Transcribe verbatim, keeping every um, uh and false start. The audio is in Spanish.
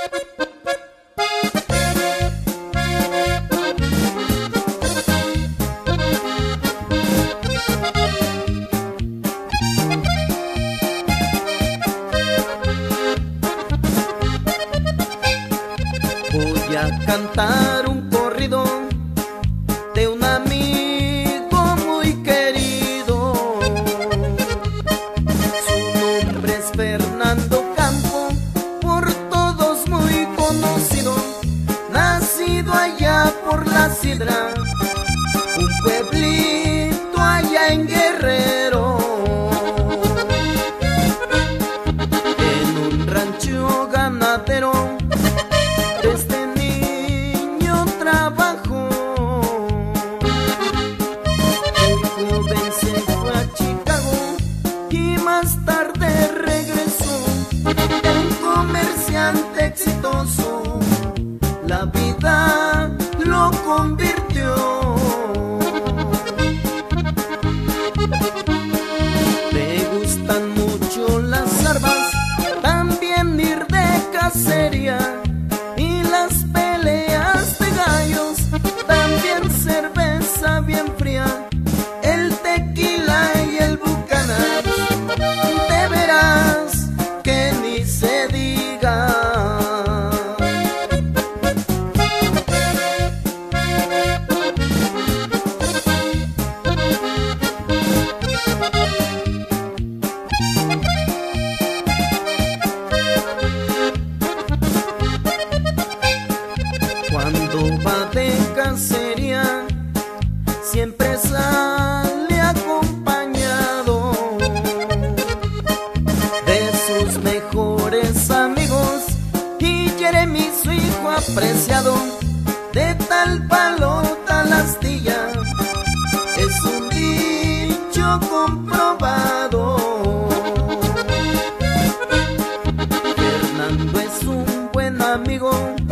Voy a cantar un corrido de un amigo muy querido. Su nombre es Fernando Campo, por todos muy conocido. Nacido allá por la Sidra, un pueblito allá en Guerrero. En un rancho ganadero desde niño trabajó. El joven se fue a Chicago y más tarde regresó. Un comerciante exitoso, la vida lo convirtió. Me gustan mucho las armas, también ir de cacería, y las peleas de gallos, también cerveza bien fría, el tequila y el Bucanas, de veras que ni se diga. Cuando va de cacería, siempre sale acompañado de sus mejores amigos, y Jeremy, su hijo apreciado, de tal palo tal astilla, es un dicho comprobado. Fernando es un buen amigo,